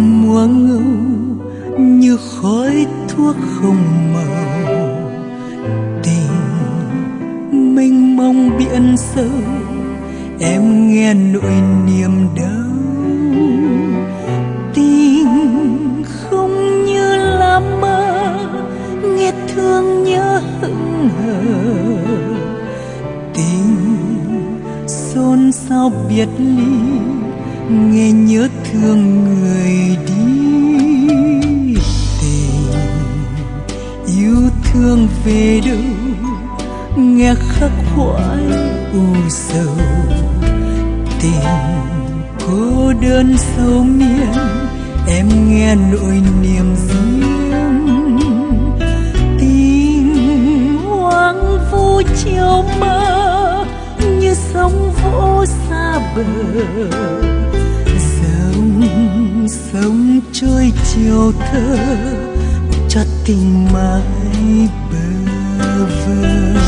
mùa ngâu như khói thuốc không màu. Tình mênh mông biển sâu, em nghe nỗi niềm đau. Tình không như là mơ, nghe thương nhớ hững hờ. Tình xôn xao biệt ly, nghe nhớ thương người đi. Tình yêu thương về đâu, nghe khắc khoải u sầu. Tình cô đơn sâu miên, em nghe nỗi niềm riêng. Tình hoang vu chiều mơ, như sóng vỗ xa bờ. Dòng sông trôi chiều thơ, cho tình mãi bơ vơ.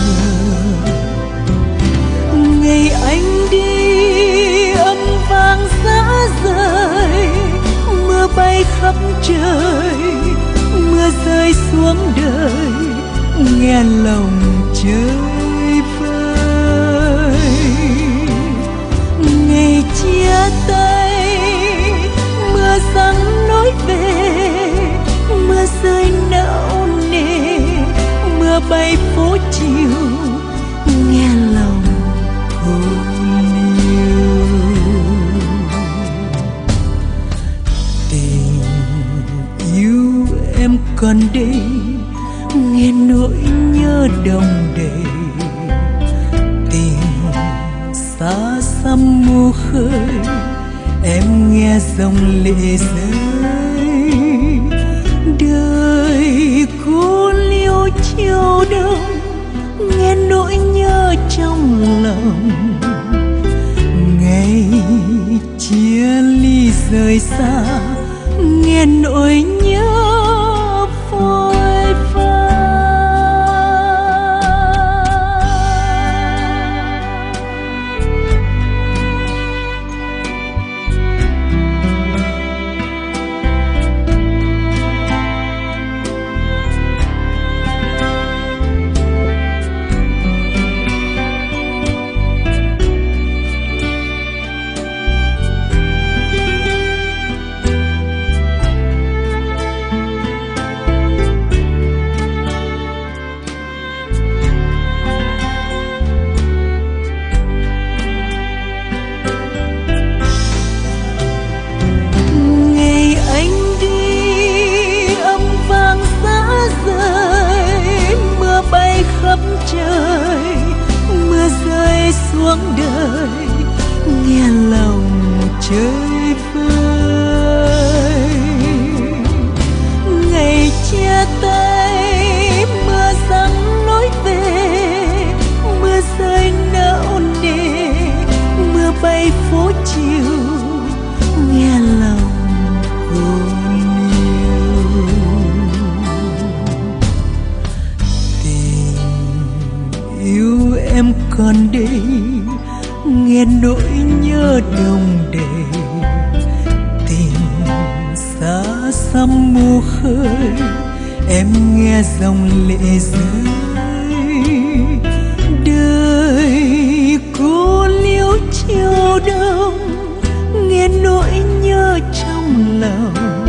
Ngày anh đi âm vang rã rời, mưa bay khắp trời, mưa rơi xuống đời, nghe lòng chơi vơi. Ngày chia tay mưa giăng nói về, mưa rơi não nề, mưa bay phố chiều, nghe lòng cô liêu. Tình yêu em còn đây, nghe nỗi nhớ đông đầy. Tình xa xăm mù khơi, em nghe dòng lệ rơi. Đời cô liêu chiều đông, nghe nỗi nhớ trong lòng. Ngày chia ly rời xa, nghe nỗi nhớ phôi pha. Trời mưa rơi xuống đời, nghe lòng chơi vơi. Ngày chia tay mưa giăng nói về, mưa rơi não nề, mưa bay phố chiều, nghe lòng cô liêu. Yêu em còn đây, nghe nỗi nhớ đông đầy. Tình xa xăm mù khơi, em nghe dòng lệ rơi. Đời cô liêu chiều đông, nghe nỗi nhớ trong lòng.